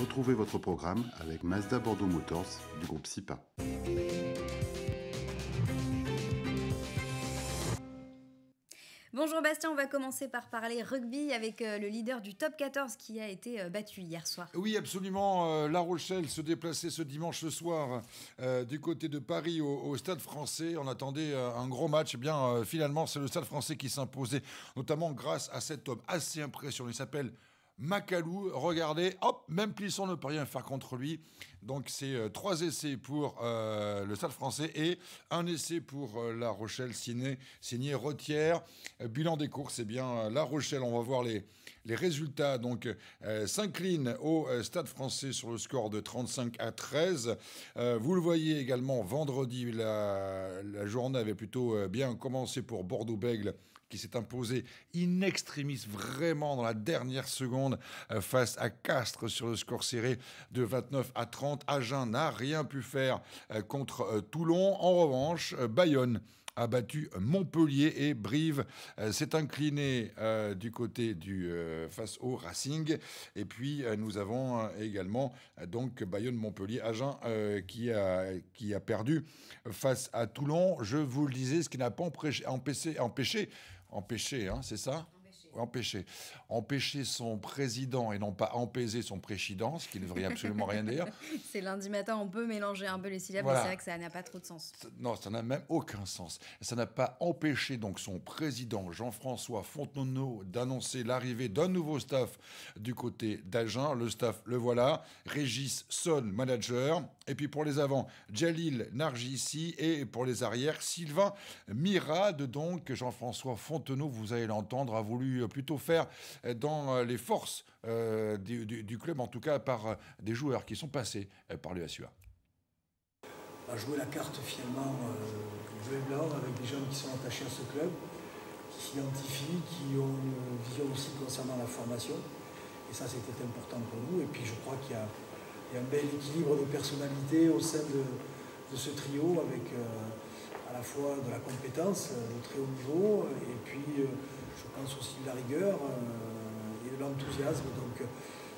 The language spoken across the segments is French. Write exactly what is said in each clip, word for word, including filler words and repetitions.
Retrouvez votre programme avec Mazda Bordeaux Motors du groupe SIPA. Bonjour Bastien, on va commencer par parler rugby avec euh, le leader du top quatorze qui a été euh, battu hier soir. Oui, absolument. Euh, La Rochelle se déplaçait ce dimanche soir euh, du côté de Paris au, au Stade Français. On attendait euh, un gros match. Eh bien, euh, finalement, c'est le Stade Français qui s'imposait, notamment grâce à cet homme assez impressionnant. Il s'appelle Macalou, regardez, hop, même Plisson ne peut rien faire contre lui. Donc c'est euh, trois essais pour euh, le Stade Français et un essai pour euh, La Rochelle, signé, signé Retière. Euh, bilan des courses, c'est bien euh, La Rochelle, on va voir les, les résultats. Donc euh, s'incline au euh, Stade Français sur le score de trente-cinq à treize. Euh, vous le voyez également, vendredi, la, la journée avait plutôt euh, bien commencé pour Bordeaux-Bègles, qui s'est imposé in extremis, vraiment dans la dernière seconde, euh, face à Castres sur le score serré de vingt-neuf à trente. Agen n'a rien pu faire euh, contre euh, Toulon. En revanche, euh, Bayonne a battu Montpellier et Brive euh, s'est incliné euh, du côté du euh, face au Racing. Et puis euh, nous avons euh, également euh, donc Bayonne-Montpellier, Agen euh, qui a qui a perdu face à Toulon. Je vous le disais, ce qui n'a pas empêché empêché empêché, empêché hein, c'est ça? Empêcher. Empêcher son président et non pas empaiser son président, ce qui ne veut rien, absolument rien dire. C'est lundi matin, on peut mélanger un peu les syllabes, Voilà. mais c'est vrai que ça n'a pas trop de sens. Non, ça n'a même aucun sens. Ça n'a pas empêché donc son président Jean-François Fontenot d'annoncer l'arrivée d'un nouveau staff du côté d'Agen. Le staff, le voilà. Régis Son, manager. Et puis pour les avants, Jalil Nargissi. Et pour les arrières, Sylvain Mirade. Donc Jean-François Fontenot, vous allez l'entendre, a voulu plutôt faire dans les forces euh, du, du, du club, en tout cas par des joueurs qui sont passés par l'U S U A. On va jouer la carte finalement euh, bleu et blanc avec des gens qui sont attachés à ce club, qui s'identifient, qui ont une vision aussi concernant la formation. Et ça, c'était important pour nous. Et puis je crois qu'il y a, il y a un bel équilibre de personnalité au sein de, de ce trio avec euh, à la fois de la compétence, de très haut niveau, et puis euh, je pense aussi de la rigueur euh, et de l'enthousiasme. Donc euh,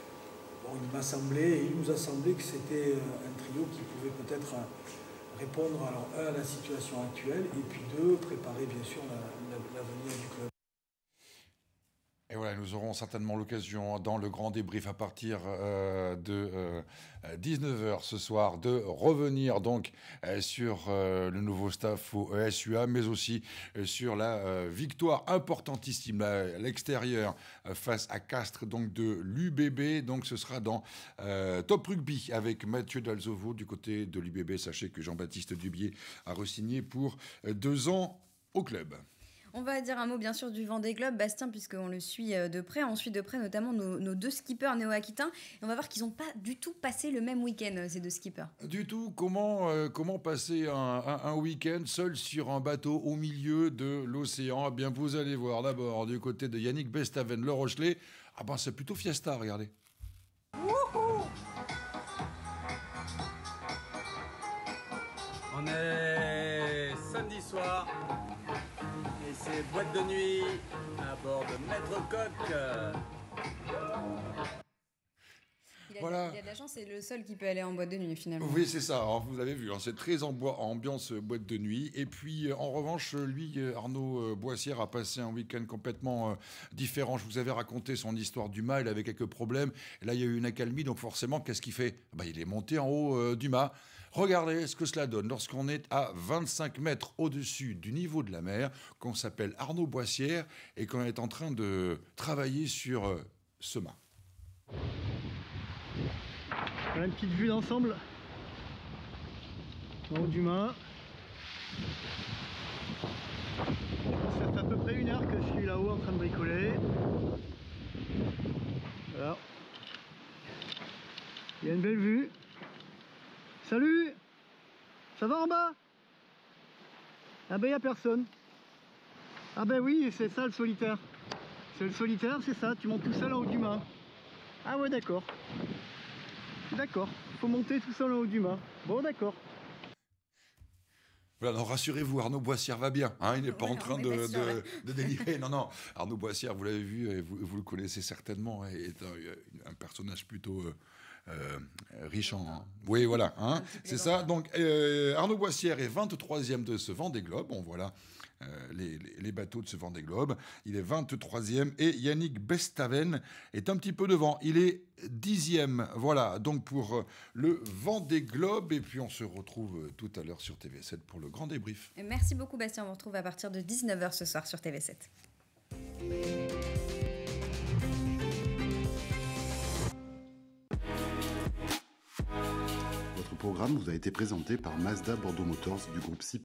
bon, il m'a semblé, et il nous a semblé que c'était un trio qui pouvait peut-être répondre alors un à la situation actuelle et puis deux, préparer bien sûr l'avenir du club. Et voilà, nous aurons certainement l'occasion dans le grand débrief à partir euh, de euh, dix-neuf heures ce soir de revenir donc euh, sur euh, le nouveau staff au S U A, mais aussi euh, sur la euh, victoire importantissime à l'extérieur euh, face à Castres, donc de l'U B B. Donc ce sera dans euh, Top Rugby avec Mathieu Dalzovo du côté de l'U B B. Sachez que Jean-Baptiste Dubier a re-signé pour euh, deux ans au club. On va dire un mot bien sûr du Vendée Globe, Bastien, puisqu'on le suit de près. On suit de près notamment nos, nos deux skippers néo-aquitains. Et on va voir qu'ils n'ont pas du tout passé le même week-end, ces deux skippers. Du tout. Comment, euh, comment passer un, un, un week-end seul sur un bateau au milieu de l'océan? Eh bien, vous allez voir d'abord du côté de Yannick Bestaven, le Rochelet. Ah ben, c'est plutôt fiesta, regardez. Wouhou! On est samedi soir. Et c'est boîte de nuit à bord de Maître Coq. Il a, Voilà. il a de la chance, c'est le seul qui peut aller en boîte de nuit finalement. Oui, c'est ça. Alors, vous avez vu, hein, c'est très en bois, ambiance boîte de nuit. Et puis, euh, en revanche, lui, euh, Arnaud euh, Boissière, a passé un week-end complètement euh, différent. Je vous avais raconté son histoire du mât. Il avait quelques problèmes. Et là, il y a eu une accalmie. Donc, forcément, qu'est-ce qu'il fait? Bah, il est monté en haut euh, du mât. Regardez ce que cela donne lorsqu'on est à vingt-cinq mètres au-dessus du niveau de la mer, qu'on s'appelle Arnaud Boissière et qu'on est en train de travailler sur euh, ce mât. Voilà une petite vue d'ensemble en haut du mât. Ça fait à peu près une heure que je suis là-haut en train de bricoler. Voilà. Il y a une belle vue. Salut! Ça va en bas? Ah ben il n'y a personne. Ah ben oui, c'est ça le solitaire. C'est le solitaire, c'est ça, tu montes tout seul en haut du mât. Ah ouais, d'accord. D'accord, faut monter tout seul en haut du mât. Bon, d'accord. Voilà, non, rassurez-vous, Arnaud Boissière va bien. Hein, il n'est pas Ouais, en train on est de, pas sûr, de, ouais. de délirer. Non, non. Arnaud Boissière, vous l'avez vu, et vous, vous le connaissez certainement, est un, un personnage plutôt euh, euh, riche en. Oui, voilà. Hein, c'est ça. Donc, euh, Arnaud Boissière est vingt-troisième de ce Vendée Globe. On voit là euh, les, les, les bateaux de ce Vendée Globe. Il est vingt-troisième et Yannick Bestaven est un petit peu devant. Il est dixième. Voilà, donc pour euh, le Vendée Globe. Et puis on se retrouve euh, tout à l'heure sur T V sept pour le grand débrief. Et merci beaucoup Bastien, on vous retrouve à partir de dix-neuf heures ce soir sur T V sept. Votre programme vous a été présenté par Mazda Bordeaux Motors du groupe C I P.